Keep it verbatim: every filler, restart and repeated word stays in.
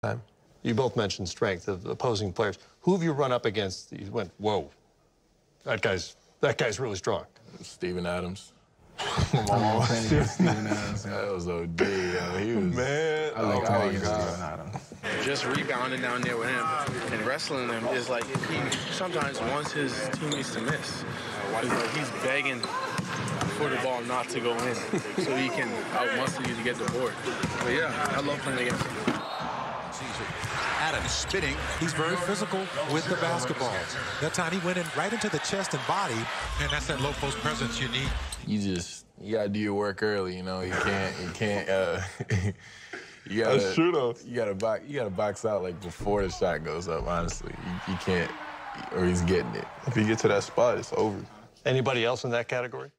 Time. You both mentioned strength of opposing players. Who have you run up against? You went, whoa, that guy's that guy's really strong. Steven Adams. My mom always said Steven Adams. That was O D. Yo. He was Man, I like oh playing my against God. Steven Adams. Just rebounding down there with him and wrestling him is like he sometimes wants his teammates to miss. It's like he's begging for the ball not to go in so he can out-muscle you to get the board. But yeah, I love playing against him. Adams spinning. He's very physical with the basketball. That time he went in right into the chest and body, and that's that low post presence you need. You just you gotta do your work early. You know, you can't you can't. Uh, you gotta That's true though. You gotta box. You gotta box out like before the shot goes up. Honestly, you, you can't, or he's getting it. If you get to that spot, it's over. Anybody else in that category?